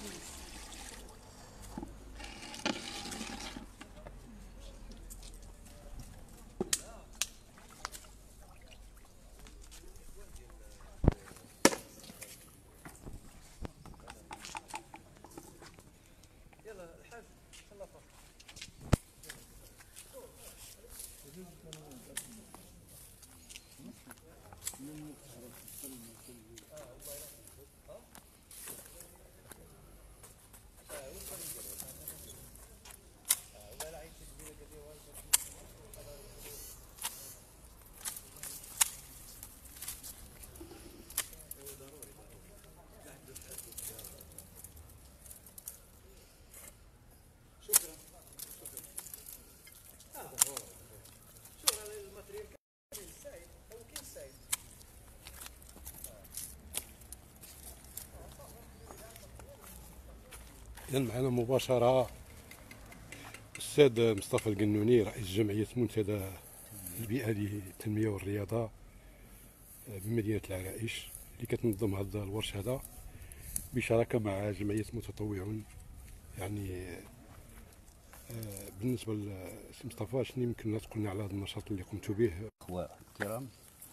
إذا معنا مباشرة الأستاذ مصطفى القنوني رئيس جمعية منتدى البيئة للتنمية والرياضة بمدينة العرائش اللي كتنظم هذا الورش هذا بشراكة مع جمعية متطوعون. يعني بالنسبة لسي مصطفى شنو يمكن تقولنا على هذا النشاط اللي قمتوا به؟ أخوة الكرام،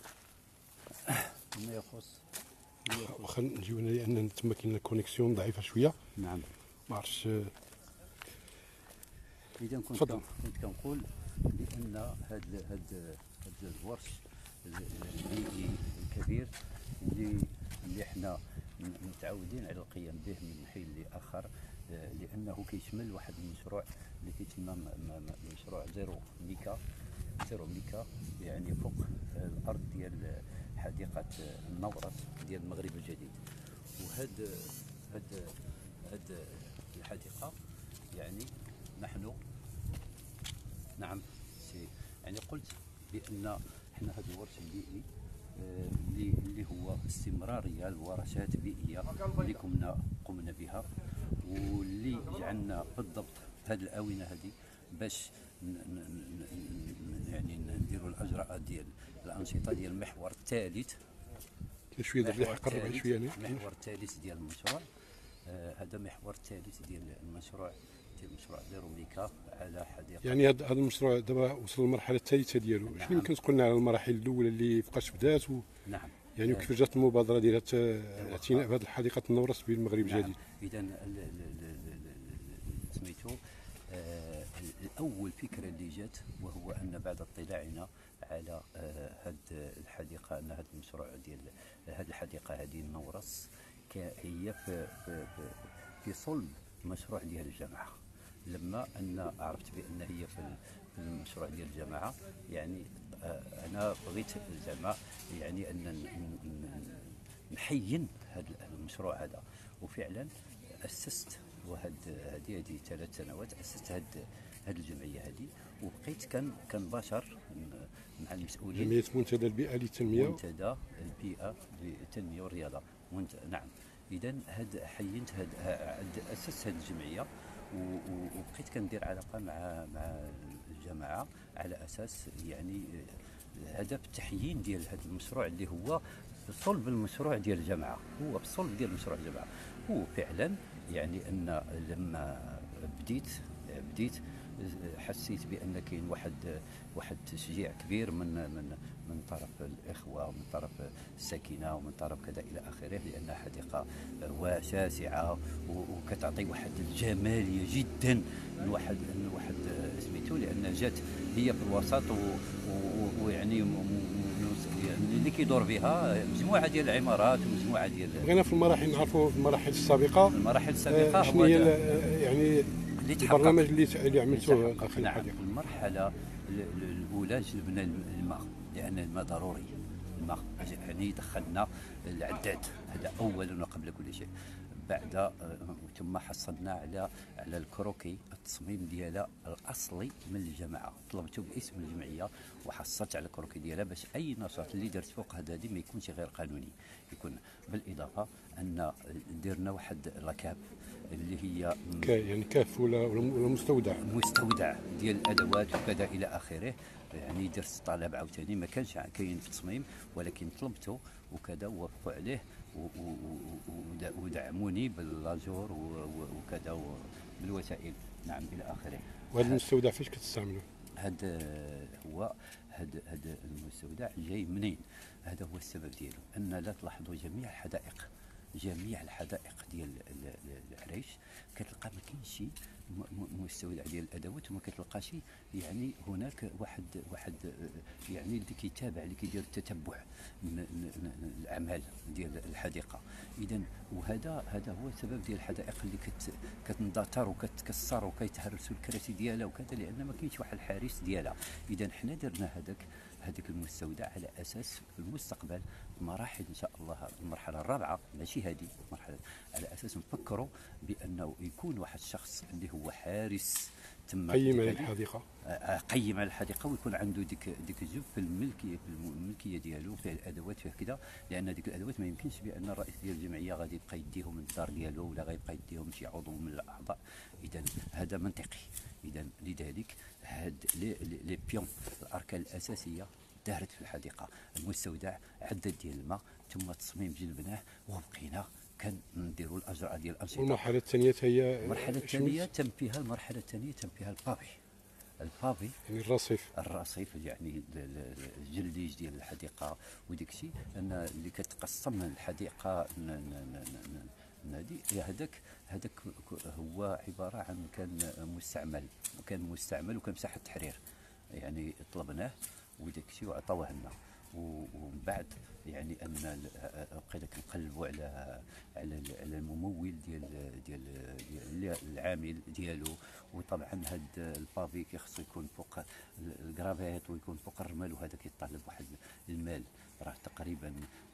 ما يخص واخا نجيو هنا لأن تما كاين كونيكسيون ضعيفة شوية. نعم. ما عرفتش. إذا كنت كنقول بأن هذا الورش البيئي الكبير اللي حنا متعودين على القيام به من حين لآخر، لأنه كيشمل واحد المشروع اللي كيتسمى مشروع زيرو ميكا، يعني فوق الأرض ديال حديقة النورس ديال المغرب الجديد. وهاد الحديقة يعني نحن يعني قلت بأن حنا هذا الورش البيئي اللي هو استمرارية الورشات البيئية اللي قمنا بها، واللي جعلنا بالضبط هذه الآونة هذه باش يعني نديروا الأجراءات ديال الأنشطة ديال المحور الثالث. شويه دابا قرب شويه. المحور الثالث ديال المشروع هذا محور الثالث ديال المشروع زيرو ميكا على حديقه. يعني هذا المشروع دابا وصل للمرحله الثالثه ديالو. نعم. شنو يمكن تقول لنا على المراحل الاولى اللي فوقاش بدات نعم. يعني وكيف جات المبادره ديال الاعتناء بهذه الحديقه النورس بالمغرب الجديد؟ اذا سميتو الاول فكره اللي جات، وهو ان بعد اطلاعنا على هذه الحديقه، ان هذا المشروع ديال هذه الحديقه هذه النورس هي في صلب مشروع ديال الجامعه. لما ان عرفت بان هي في المشروع ديال الجامعه، يعني انا بغيت زعما يعني ان نحين هذا المشروع هذا. وفعلا اسست، هذه 3 سنوات اسست هذه الجمعيه هذه، وبقيت كنباشر مع المسؤولين. جمعيه منتدى البيئه للتنميه والرياضه. نعم. اذا حينت اسست هذه الجمعيه، وبقيت كندير علاقه مع الجماعه على اساس يعني هدف التحيين ديال هذا المشروع اللي هو بصلب المشروع ديال الجامعه، هو بصلب ديال مشروع الجامعه. وفعلا يعني ان لما بديت حسيت بان كاين واحد تشجيع كبير من طرف الاخوه ومن طرف الساكنه ومن طرف كذا الى اخره، لانها حديقه واسعه وكتعطي واحد الجماليه جدا لواحد سميتو، لان جات هي في الوسط ويعني اللي كيدور بها مجموعه ديال العمارات ومجموعه ديال. بغينا في المراحل نعرفوا في المراحل السابقه شنو هي يعني البرنامج اللي عملتوه داخل الحديقه. المرحله الاولى جلبنا الماء، لان الماء ضروري. الماء يعني دخلنا العداد، هذا اولا وقبل كل شيء. بعد ثم حصلنا على الكروكي، التصميم ديالها الاصلي من الجماعه، طلبته باسم الجمعيه وحصلت على الكروكي ديالها باش اي نشاط اللي درت فوق هذا ما يكونش غير قانوني، يكون. بالاضافه ان درنا واحد لاكاب اللي هي يعني كاف ولا مستودع ديال الادوات وكذا الى اخره. يعني درت طلب عاوتاني ما كانش كاين في التصميم، ولكن طلبته وكذا ووافقوا عليه. ودعموني باللاجور وكذا بالوسائل، نعم الى اخره. وهذا المستودع فاش كتستعملوه؟ هذا المستودع جاي منين؟ هذا هو السبب ديالو، ان لا تلاحظوا جميع الحدائق ديال العريش كتلقى ما كاينش شي مستودع ديال الادوات، وما كتلقاش يعني هناك واحد يعني اللي كيتابع، اللي كيدير التتبع الاعمال ديال الحديقه. اذا هذا هو السبب ديال الحدائق اللي كتندثر وكتكسر وكيتهرسوا الكراسي ديالها وكذا، لان ما كاينش واحد الحارس ديالها. اذا حنا درنا هذاك المستودع على اساس في المستقبل مراحل ان شاء الله، المرحله الرابعه ماشي هذه المرحله، على اساس نفكروا بانه يكون واحد الشخص اللي هو حارس تما قيم على الحديقه، قيم على الحديقه، ويكون عنده ديك الجزء في الملكيه ديالو، فيها الادوات فيها كذا، لان ديك الادوات ما يمكنش بان الرئيس ديال الجمعيه غادي يبقى يديهم من الدار ديالو، ولا غيبقى يديهم شي عضو من الاعضاء. اذا هذا منطقي. اذا لذلك هاد لي بيون، الاركان الاساسيه دارت في الحديقه، المستودع، عدد ديال الماء، ثم التصميم جلبناه وبقينا كنديروا الاجراء ديال الانشطه. والمرحله الثانيه هي المرحله الثانيه تم فيها البافي يعني الرصيف يعني الجليج ديال الحديقه وديك الشيء، ان اللي كتقسم الحديقه هذاك هو عباره عن كان مستعمل وكان مساحه تحرير، يعني طلبناه وداك الشيء وعطاوه لنا. ومن بعد يعني ان بقينا كنقلبوا على الممول ديال العامل ديالو. وطبعا هاد البافي كيخصو يكون فوق الكرافيت ويكون فوق الرمل، وهذا كيطلب واحد المال، راه تقريبا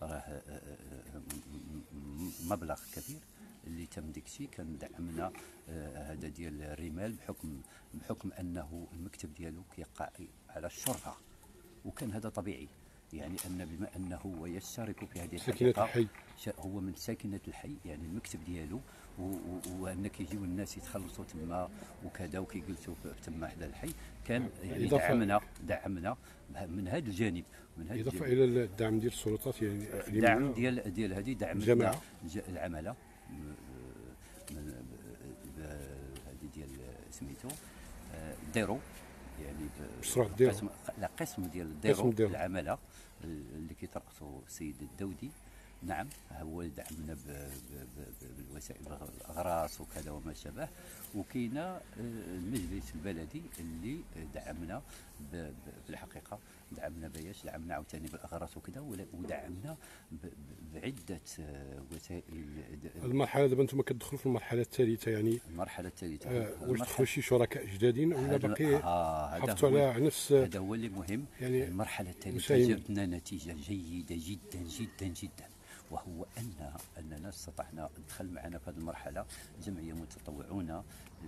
مبلغ كبير اللي تم داكشي. كان دعمنا هذا ديال الرمال بحكم انه المكتب ديالو كيقع على الشرفه، وكان هذا طبيعي، يعني ان بما انه هو يشترك في هذه الحديقه، هو من ساكنه الحي، يعني المكتب ديالو، وان كيجيو الناس يتخلصوا تما وكذا وكيجلسوا تما حدا الحي. كان يعني دعمنا من هذا الجانب، اضافه الى الدعم ديال السلطات، يعني الدعم ديال هذه دعم الجماعه العماله هذه ديال سميتو ديرو، يعني قسم ديال الديرو العماله اللي كيترأسو السيد الدودي. نعم، هو دعمنا بالوسائل، الاغراس وكذا وما شابه. وكاينه المجلس البلدي اللي دعمنا بالحقيقه، دعمنا باياش، دعمنا عاوتاني بالاغراس وكذا، ودعمنا بعده وسائل. المرحله دابا انتم كتدخلوا في المرحله الثالثه، يعني المرحله الثالثه واش دخلوا شي شركاء جدادين ولا باقي حافظتوا على نفس؟ هذا هو اللي مهم. يعني المرحله الثالثه جبنا نتيجه جيده جدا جدا جدا، وهو اننا استطعنا ندخل معنا في هذه المرحله جمعيه متطوعون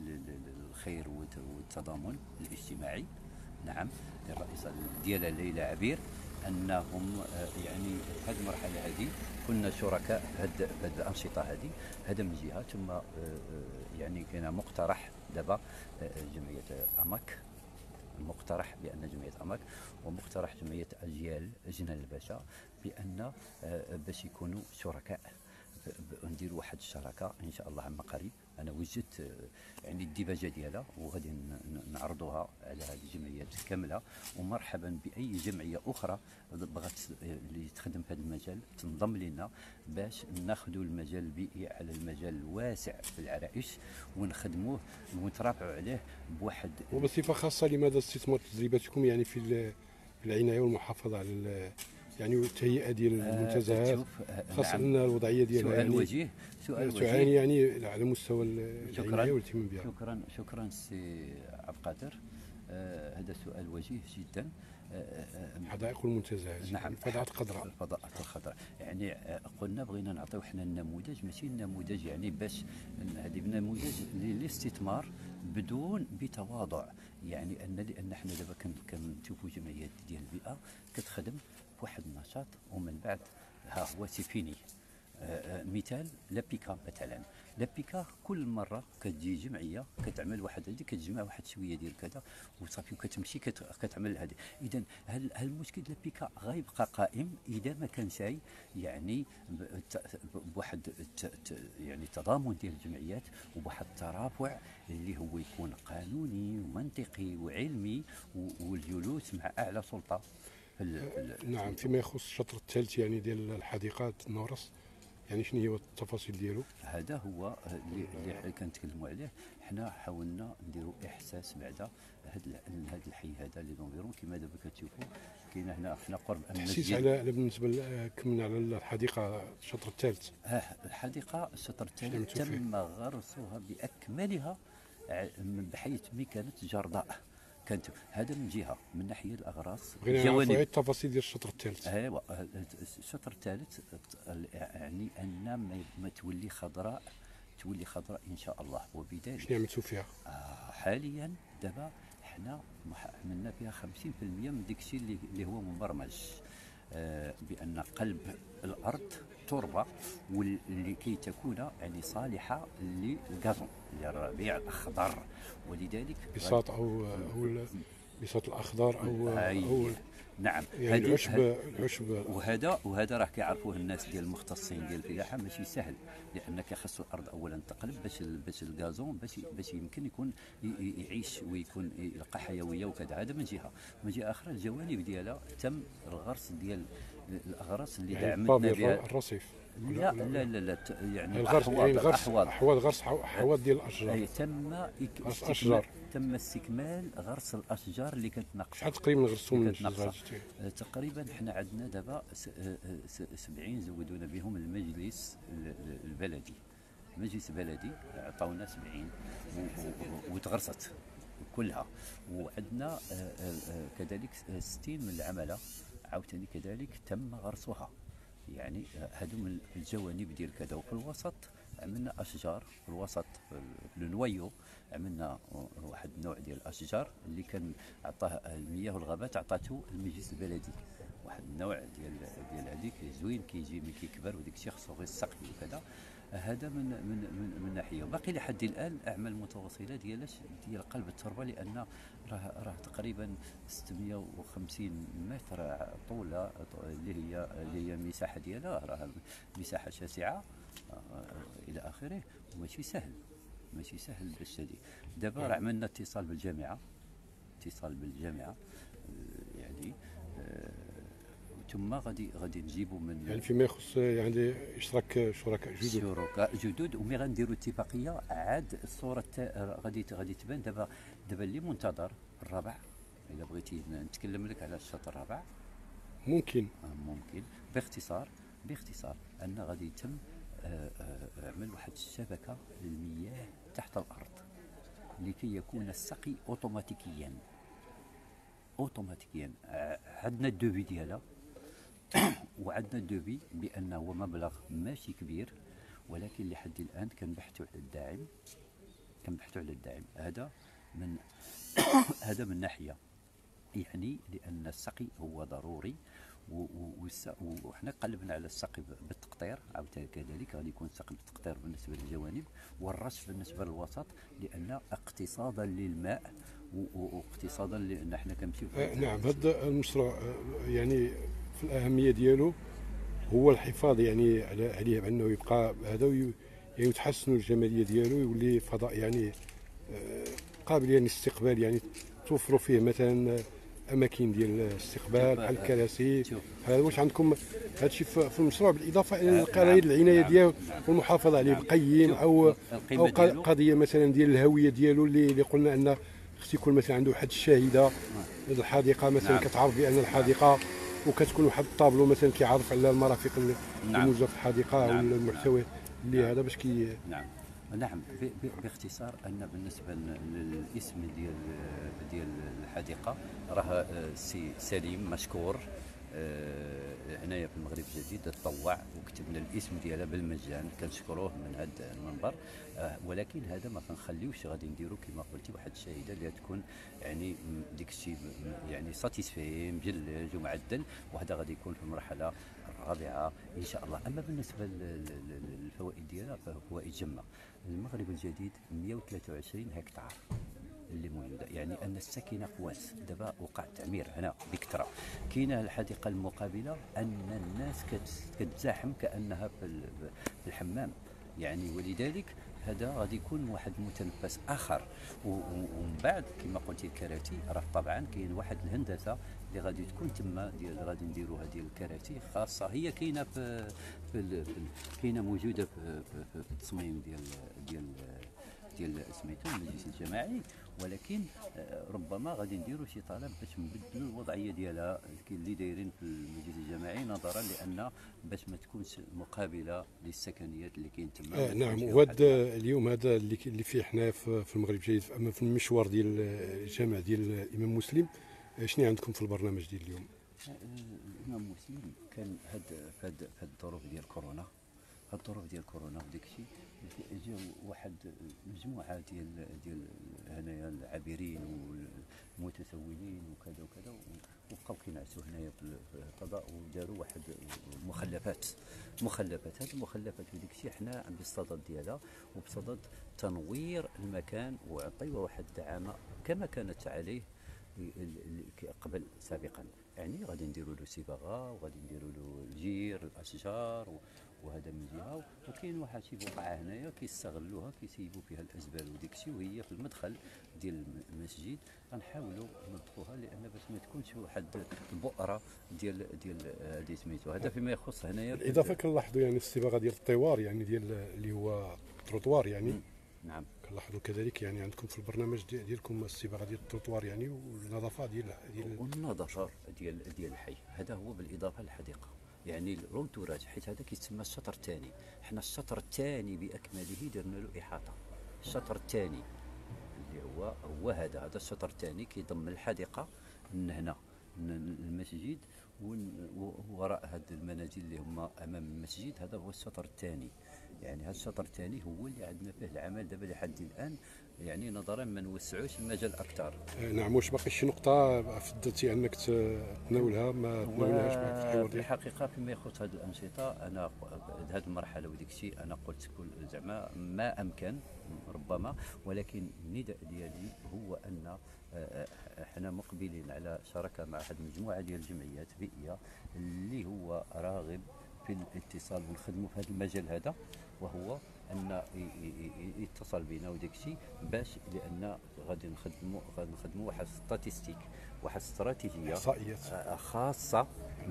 للخير والتضامن الاجتماعي. نعم، الرئيسه ديالها ليلى عبير، انهم يعني في هذه المرحله هذه كنا شركاء في هذه الانشطه هذه. هذا من جهه، ثم يعني كان مقترح دابا جمعيه اماك، مقترح بان جمعيه اماك ومقترح جمعيه اجيال جنان الباشا بان باش يكونوا شركاء، نديروا واحد الشراكه ان شاء الله عما قريب. انا وجدت يعني الديباجه ديالها وغادي نعرضوها على هذه الجمعيات كامله، ومرحبا باي جمعيه اخرى بغات اللي تخدم في هذا المجال تنضم لنا باش ناخذوا المجال البيئي على المجال الواسع في العرائش ونخدموه ونترافعوا عليه بواحد. وبصفه خاصه لماذا استثمار تجربتكم يعني في العنايه والمحافظه على يعني التهيئه ديال المنتزهات، خاصه ان الوضعيه ديالها سؤال وجيه، تعاني يعني على مستوى العنايه والاهتمام بها. شكرا سي عبد القادر، هذا سؤال وجيه جدا. الحدائق والمنتزهات، نعم، الفضاءات الخضراء. الفضاءات الخضراء، يعني قلنا بغينا نعطيو حنا النموذج، ماشي النموذج يعني باش هذه نموذج للاستثمار بدون بتواضع، يعني لان حنا دابا كنشوفوا جمعيات ديال البيئه كتخدم بواحد النشاط، ومن بعد ها هو سي فيني، مثال لابيكا مثلا. لابيكا كل مره كتجي جمعيه كتعمل واحد هذه، كتجمع واحد شويه ديال كذا وصافي، وكتمشي كتعمل هذه. اذا هل المشكل لابيكا غيبقى قائم اذا ما كان شيء يعني بواحد يعني تضامن ديال الجمعيات وبواحد الترافع اللي هو يكون قانوني ومنطقي وعلمي، والجلوس مع اعلى سلطه نعم. فيما يخص الشطر الثالث يعني ديال الحديقه النورس، يعني شنو هي التفاصيل ديالو؟ هذا هو اللي حنا كنتكلموا عليه. حنا حاولنا نديروا احساس بعدا هذا الحي هذا اللي دونفيرون كما دابا كتشوفوا كاين هنا حنا قرب تحسيس على بالنسبه كملنا على الحديقه الشطر الثالث. الحديقه الشطر الثالث تم غرسها باكملها بحيث مي كانت جرداء. كانت هذا من جهه من ناحيه الاغراس الجوانب. بغينا التفاصيل ديال الشطر الثالث. ايوا الشطر الثالث يعني ان ما تولي خضراء، تولي خضراء ان شاء الله. وبذلك شنو عملتوا فيها؟ حاليا دابا حنا عملنا فيها 50% من داك الشيء اللي هو مبرمج، بان قلب الارض تربه ولكي تكون يعني صالحه للغازون للربيع الاخضر. ولذلك بساط او بساط الاخضر او نعم يعني العشب. وهذا راه كيعرفوه الناس ديال المختصين ديال الفلاحه. ماشي سهل، لانك خاص الارض اولا تقلب باش الغازون باش يمكن يكون يعيش ويكون يلقى حيويه وكذا. هذا من جهه. من جهه اخرى الجوانب ديالها تم الغرس ديال الاغراس اللي يعني دعمتنا بها. الرصيف. لا لا لا لا يعني الغرس يعني احواض غرس احواض ديال الاشجار. اي تم استكمال غرس الاشجار اللي كانت ناقصه. شحال تقريبا غرسوا من الشجر؟ تقريبا حنا عندنا دابا 70 زودونا بهم المجلس البلدي. المجلس البلدي عطاونا 70 وتغرست كلها. وعندنا كذلك 60 من العمله عاوتاني كذلك تم غرسها. يعني هادو من الجوانب ديال كذا. وفي الوسط عملنا اشجار في الوسط في النويو. عملنا واحد النوع ديال الاشجار اللي كان عطاه المياه والغابات عطاته المجلس البلدي. واحد النوع ديال هذيك زوين كيجي ملي كيكبر وديك الشيء خصو غير السقي وكذا. هذا من ناحيه. باقي لحد الان اعمال متواصله ديال قلب التربه، لان راه تقريبا 650 متر طوله اللي هي المساحه ديالها. راه مساحه شاسعه الى اخره. وماشي سهل، ماشي سهل باش هذه. دابا راه عملنا اتصال بالجامعه يعني ثم غادي نجيبوا من يعني فيما يخص يعني اشتراك شركاء جدد ومي غنديروا اتفاقيه. عاد الصوره غادي تبان. دابا اللي منتظر الرابع. اذا بغيتي نتكلم لك على الشطر الرابع ممكن باختصار ان غادي يتم عمل واحد الشبكه للمياه تحت الارض لكي يكون السقي اوتوماتيكيا. عندنا الدوبي ديالها وعندنا الدوبي بانه هو مبلغ ماشي كبير، ولكن لحد الان كنبحثوا على الداعم. هذا من ناحيه يعني لان السقي هو ضروري. وحنا قلبنا على السقي بالتقطير عاوتاني كذلك. غادي يكون السقي بالتقطير بالنسبه للجوانب والرش بالنسبه للوسط، لان اقتصادا للماء واقتصادا لان حنا كنمشيو. نعم. هذا المشروع يعني في الاهميه ديالو هو الحفاظ يعني عليه بانه يبقى هذا يعني يتحسن الجماليه ديالو، يولي فضاء يعني قابل يعني الاستقبال. يعني توفروا فيه مثلا اماكن ديال الاستقبال بحال الكراسي. هذا واش عندكم هذا الشيء في المشروع بالاضافه الى قضيه العنايه ديالو والمحافظه عليه بقيم او قضيه مثلا ديال الهويه ديالو اللي قلنا ان خص يكون مثلا عنده واحد الشاهده الحديقه مثلا كتعرف بان الحديقه، وكتكون واحد الطابلو مثلا كيعرف على المرافق الموجوده في الحديقه او المحتوى اللي هذا باش نعم. باختصار ان بالنسبه للاسم ديال الحديقه راه السي سليم مشكور هنايا في المغرب الجديد تطوع وكتبنا الاسم ديالها بالمجان. كنشكروه من هذا المنبر. ولكن هذا ما كنخليوش، غادي نديرو كما قلتي واحد الشاهده اللي تكون يعني ديك الشيء يعني ساتيسفي مجلج ومعدل. وهذا غادي يكون في المرحله الرابعه ان شاء الله. اما بالنسبه للفوائد ديالها ففوائد جمه. المغرب الجديد 123 هكتار اللي موجوده، يعني ان الساكنه قواس. دابا وقع التعمير هنا بكثره. كاينه الحديقه المقابله ان الناس كتزاحم كانها في الحمام، يعني ولذلك هذا غادي يكون واحد المتنفس اخر. ومن بعد كما قلتي الكراتي، راه طبعا كاين واحد الهندسه اللي غادي تكون تما، ديال غادي نديروها ديال الكراتي خاصه، هي كاينه كاينه موجوده في التصميم ديال سميتو المجلس الجماعي، ولكن ربما غادي نديروا شي طلب باش نبدلوا الوضعيه ديالها اللي دايرين في المجلس الجماعي، نظرا لان باش ما تكونش مقابله للسكنيات اللي كاين تما. نعم. وهذا اليوم هذا اللي فيه حنا في المغرب الجديد، اما في المشوار ديال الجامع ديال الامام مسلم، شنو عندكم في البرنامج ديال اليوم؟ الامام مسلم كان هاد الظروف ديال كورونا، وداك الشيء جاو واحد مجموعه ديال هنايا العابرين والمتسولين وكذا وكذا، وبقاو كينعسوا هنايا في الفضاء، وداروا واحد مخلفات. هذه المخلفات وديك الشيء حنا بصدد ديالها، وبصدد تنوير المكان وعطيوه واحد الدعامه كما كانت عليه قبل سابقا. يعني غادي نديروا له صباغه، وغادي نديروا له الجير الاشجار وهذا من جهه، وكاين واحد شي بقعه هنايا كيستغلوها كيسيبوا فيها الازبال وديك الشيء، وهي في المدخل ديال المسجد. غنحاولوا ننظفوها لان باش ما تكونش واحد البؤره ديال هذه سميتو. هذا فيما يخص هنايا. بالاضافه كنلاحظوا يعني الصباغه ديال الطوار، يعني ديال اللي هو التروطوار يعني. نعم. كنلاحظوا كذلك يعني عندكم في البرنامج ديالكم الصباغه ديال التروطوار يعني، والنظافه ديال والنظافه ديال الحي. هذا هو بالاضافه للحديقه، يعني الرونتوراج، حيت هذا كيتسمى الشطر الثاني. حنا الشطر الثاني باكمله درنا له احاطه. الشطر الثاني اللي هو هذا الشطر الثاني كيضم الحديقه من هنا المسجد، ووراء هاد المنازل اللي هما امام المسجد. هذا هو الشطر الثاني. يعني هذا الشطر الثاني هو اللي عندنا فيه العمل دابا لحد الان، يعني نظرا ما نوسعوش المجال اكثر. نعم. واش باقي شي نقطه فضلتي انك تناولها ما تناولناش في الحوار ديالك؟ الحقيقه فيما يخص هذه الانشطه، انا هذه المرحله وديك الشيء انا قلت كل زعما ما امكن ربما، ولكن النداء ديالي هو ان احنا مقبلين على شراكه مع واحد المجموعه ديال الجمعيات بيئيه اللي هو راغب في الاتصال ونخدموا في هذا المجال هذا، وهو ان يتصل بنا وداك الشيء باش، لان غادي نخدموا واحد ستاتيستيك، واحد استراتيجيه خاصه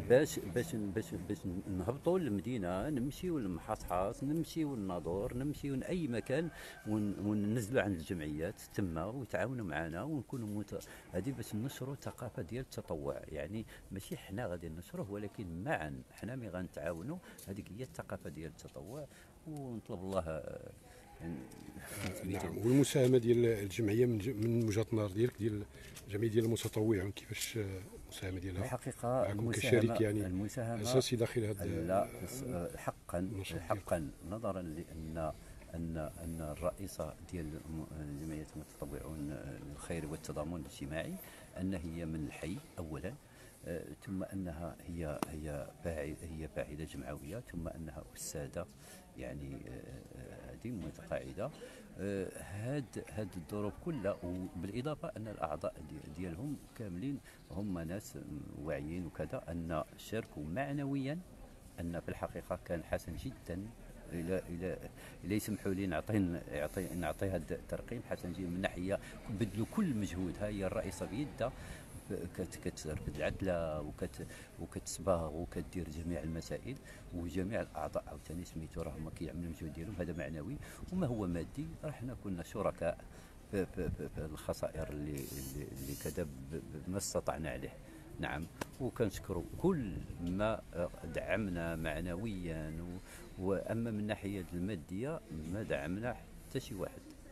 باش نهبطوا للمدينه، نمشيو للمحصحص، نمشيو للناظور، نمشيو لاي مكان، وننزلوا عند الجمعيات تما ويتعاونوا معنا ونكونوا هذه باش ننشروا الثقافه ديال التطوع. يعني ماشي حنا غادي ننشروه، ولكن معا حنا ملي غنتعاونوا هذيك هي الثقافه ديال التطوع، ونطلب الله نعم. والمساهمه ديال الجمعيه من وجهه النظر ديالك، ديال الجمعيه ديال المتطوعين، كيفاش المساهمه ديالها؟ الحقيقه كشريك يعني المساهمه اساسي داخل هذا. لا حقا نظرا لان الرئيسه ديال جمعيه المتطوعون للخير والتضامن الاجتماعي ان هي من الحي اولا، ثم انها هي فاعله جمعويه، ثم انها استاذه يعني هذه متقاعده. هاد الظروف كلها، وبالاضافه ان الاعضاء ديالهم كاملين هم ناس واعيين وكذا، ان شاركوا معنويا. ان في الحقيقه كان حسن جدا. الى يسمحوا لي نعطي هذا الترقيم حسن جدا من ناحيه بذلوا كل مجهود. هي الرئيسه بيدها كترفد العدله وكتصباغ وكدير جميع المسائل، وجميع الاعضاء عاوتاني سميتو راهم كيعملوا المجهود ديالهم، هذا معنوي. وما هو مادي راه حنا كنا شركاء في الخسائر اللي كذا بما استطعنا عليه. نعم. وكنشكروا كل ما دعمنا معنويا، واما من الناحيه الماديه ما دعمنا حتى شي واحد.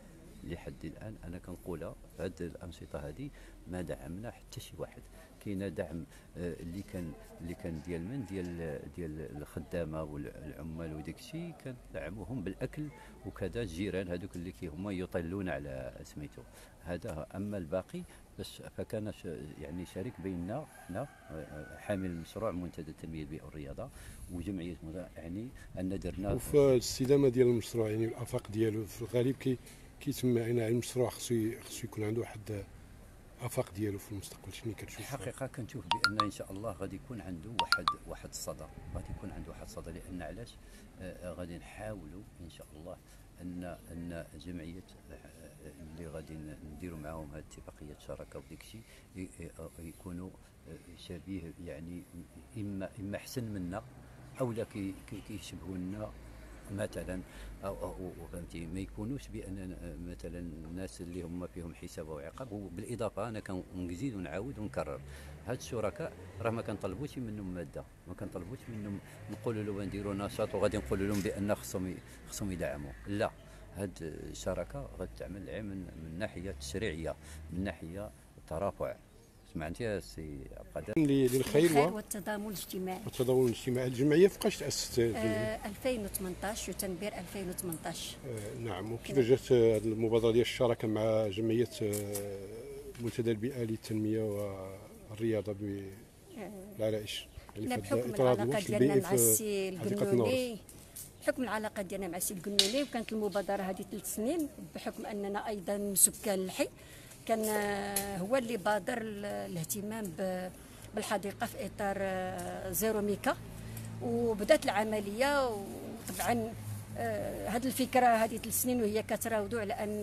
لحد الان انا كنقولها هاد الانشطه هذه ما دعمنا حتى شي واحد. كاين دعم اللي كان ديال من ديال الخدامه والعمال وداك الشيء كندعموهم بالاكل وكذا. الجيران هذوك اللي هما يطلون على سميتو هذا. اما الباقي فكان يعني شريك بيننا حنا حامل المشروع منتدى التنميه البيئيه والرياضه وجمعيه يعني ان درنا. وفي الاستدامه ديال المشروع يعني الافاق ديالو في الغالب كيتم يعني المشروع خصو يكون عنده واحد افاق ديالو في المستقبل. شنو كتشوف؟ الحقيقه كنشوف بان ان شاء الله غادي يكون عنده واحد الصدى، غادي يكون عنده واحد الصدى. لان علاش؟ غادي نحاولوا ان شاء الله ان جمعيه اللي غادي نديروا معاهم هذه اتفاقيه شراكه وديك الشيء يكونوا شبيه يعني اما احسن منا او لا كيشبهونا مثلا او فهمتي. ما يكونوش بان مثلا الناس اللي هم فيهم حساب وعقاب. وبالاضافه انا كنزيد ونعاود ونكرر هاد الشركاء راه ما كنطلبوش منهم ماده، ما كنطلبوش منهم نقولوا له نديروا نشاط وغادي نقولوا لهم بان خصهم يدعموا. لا، هاد الشراكه غتعمل من الناحيه التشريعيه، من ناحيه الترافع. سمعتي السي عبد القادر؟ للخير والتضامن الاجتماعي. والتضامن الاجتماعي. الجمعيه فوقاش تاسست الجمعيه؟ 2018 وتنبير 2018. نعم. وكيفاش جات هذه المبادره ديال الشراكه مع جمعيه منتدى البيئه للتنميه والرياضه بالعرائش؟ يعني بحكم العلاقه ديالنا مع السي القنوني، بحكم العلاقه ديالنا مع السي القنوني، وكانت المبادره هذه 3 سنين بحكم اننا ايضا سكان الحي. كان هو اللي بادر الاهتمام بالحديقه في اطار زيرو ميكا، وبدات العمليه. وطبعا هذه الفكره هذه 3 سنين وهي كتراودوا على ان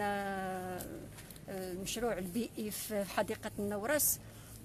المشروع البيئي في حديقه النورس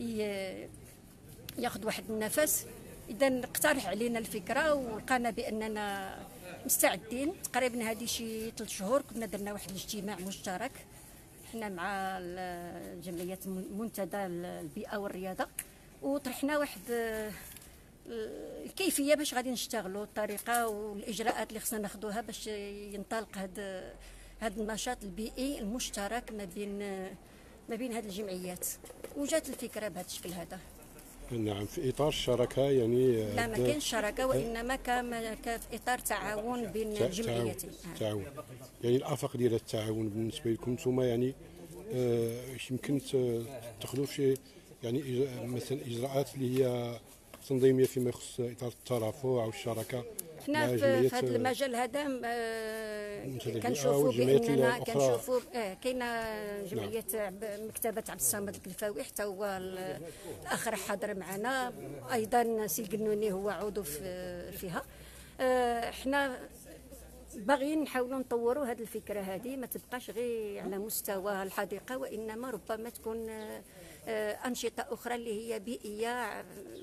ياخذ واحد النفس. اذا اقترح علينا الفكره ولقانا باننا مستعدين. تقريبا هذه شي 3 شهور كنا درنا واحد الاجتماع مشترك حنا مع جمعيه منتدى البيئه والرياضه، وطرحنا واحد الكيفيه باش غادي نشتغلوا، الطريقه والاجراءات اللي خصنا ناخذوها باش ينطلق هذا النشاط البيئي المشترك ما بين هذه الجمعيات. وجات الفكره بهذا الشكل هذا. نعم. في اطار الشراكه يعني؟ لا، ما كاينش شراكه، وانما كان في اطار تعاون بين الجمعيتين. تعاون يعني الافاق ديال التعاون بالنسبه لكم نتوما يعني يمكن تاخذوا شي يعني مثلا اجراءات اللي هي تنظيميه فيما يخص اطار الترافع او الشراكه. حنا في هذا المجال هذا كنشوفوا باننا كنشوفوا كاينه جمعيه مكتبه عبد الصمد الكلفاوي، حتى هو الاخر حاضر معنا، ايضا سي القنوني هو عضو فيها. حنا باغيين نحاولوا نطوروا هذه الفكره هذه، ما تبقاش غير على مستوى الحديقه، وانما ربما تكون انشطه اخرى اللي هي بيئيه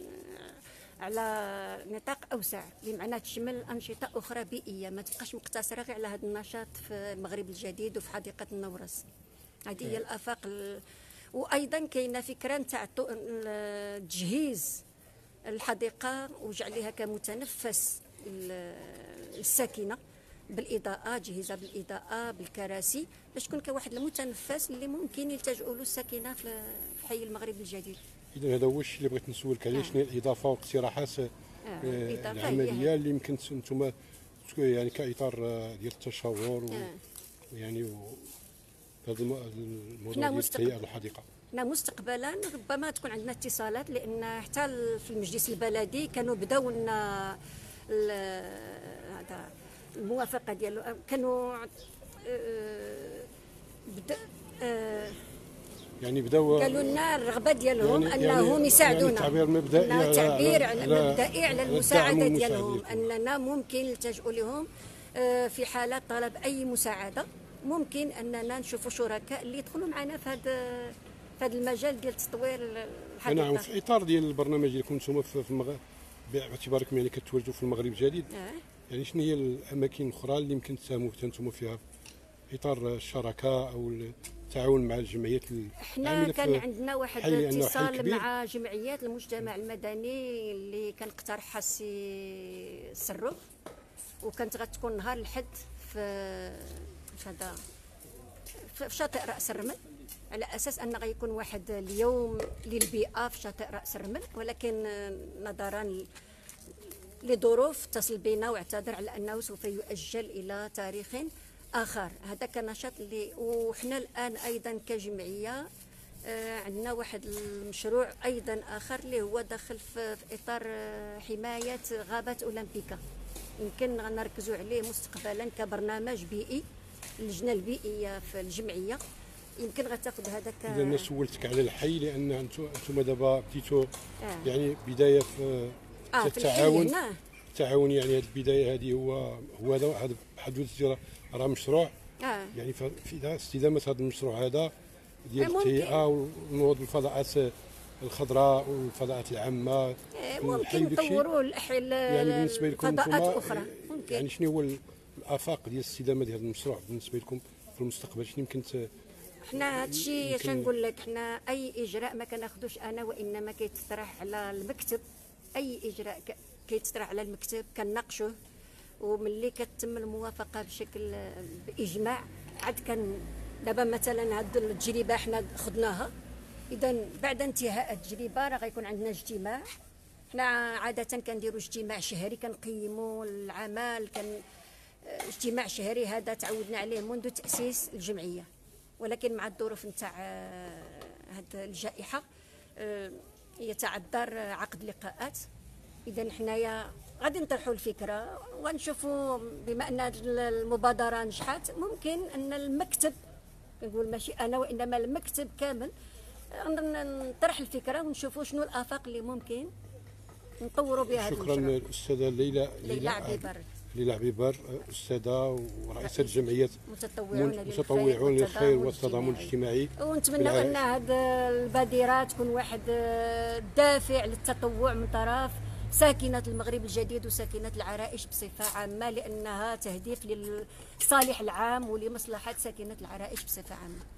على نطاق اوسع، بمعنى تشمل انشطه اخرى بيئيه، ما تبقاش مقتصره غير على هذا النشاط في المغرب الجديد وفي حديقه النورس. هذه هي الافاق وايضا كاينه فكره نتاع تجهيز الحديقه وجعلها كمتنفس الساكنه بالاضاءه، جهزها بالاضاءه بالكراسي باش تكون كواحد المتنفس اللي ممكن يلتجئوا له الساكنه في حي المغرب الجديد. اذا هذا هو الشيء اللي بغيت نسولك عليه. شنو هي الاضافه والاقتراحات العمليه اللي يمكن نتوما يعني كاطار ديال التشاور يعني هذا الموضوع ديال تهيئه الحديقه؟ حنا مستقبلا ربما تكون عندنا اتصالات، لان حتى في المجلس البلدي كانوا بداو لنا هذا الموافقه ديالو، كانوا يعني بداو قالوا لنا الرغبه ديالهم انهم يساعدونا. يعني تعبير مبدئي على المساعده ديالهم، اننا ممكن نلتجئوا لهم في حاله طلب اي مساعده. ممكن اننا نشوفوا شركاء اللي يدخلوا معنا في هذا المجال ديال تطوير الحديقه. نعم. في اطار ديال البرنامج اللي كنتم في المغرب باعتباركم يعني كتواجدوا في المغرب الجديد، يعني شنو هي الاماكن الاخرى اللي يمكن تساهموا انتم فيها في اطار الشراكه او التعاون مع الجمعيات؟ احنا كان عندنا واحد الاتصال مع جمعيات المجتمع المدني اللي كان اقترحها السي السروخ، وكانت غتكون نهار الحد في هذا في شاطئ راس الرمل، على اساس ان غيكون واحد اليوم للبيئه في شاطئ راس الرمل، ولكن نظرا لظروف اتصل بنا واعتذر على انه سوف يؤجل الى تاريخ اخر. هذا كنشاط اللي، وحنا الان ايضا كجمعيه عندنا واحد المشروع ايضا اخر اللي هو داخل في اطار حمايه غابه اولمبيكا، يمكن غنركزوا عليه مستقبلا كبرنامج بيئي. اللجنه البيئيه في الجمعيه يمكن غتاخذ هذاك. اذا انا سولتك على الحي لان انتم دابا بديتوا يعني بدايه في التعاون. التعاون يعني هذه البدايه هذه هو هذا بحد ذاته راه مشروع. يعني في استدامه هذا المشروع هذا ديال التهيئه ونوض الفضاءات الخضراء والفضاءات العامه، ممكن نطوروا يعني بالنسبه لكم فضاءات اخرى. ممكن. يعني شنو هو الافاق ديال الاستدامه ديال هذا المشروع بالنسبه لكم في المستقبل؟ شنو يمكن حنا هادشي شنقول لك، حنا اي اجراء ما كناخذوش انا وانما كيتطرح على المكتب. اي اجراء كيتطرح على المكتب كنناقشوه، وملي كتتم الموافقه بشكل باجماع عاد كان. دابا مثلا هاد التجربه حنا خدناها، اذا بعد انتهاء التجربه راه غيكون عندنا اجتماع. حنا عاده كنديروا اجتماع شهري كنقيموا العمل، كان اجتماع شهري هذا تعودنا عليه منذ تاسيس الجمعيه، ولكن مع الظروف نتاع هاد الجائحه يتعذر عقد لقاءات. اذا حنايا غادي نطرحوا الفكره ونشوفوا، بما ان المبادره نجحت ممكن ان المكتب، نقول ماشي انا وانما المكتب كامل، نطرح الفكره ونشوفوا شنو الافاق اللي ممكن نطوروا بها هذا المشروع. شكرا الاستاذه ليلى عبيبر، استاذه ورئيسه جمعيه متطوعون للخير والتضامن الاجتماعي. ونتمنى ان هذه البادره تكون واحد دافع للتطوع من طرف ساكنة المغرب الجديد وساكنة العرائش بصفة عامة، لأنها تهدف للصالح العام ولمصلحة ساكنة العرائش بصفة عامة.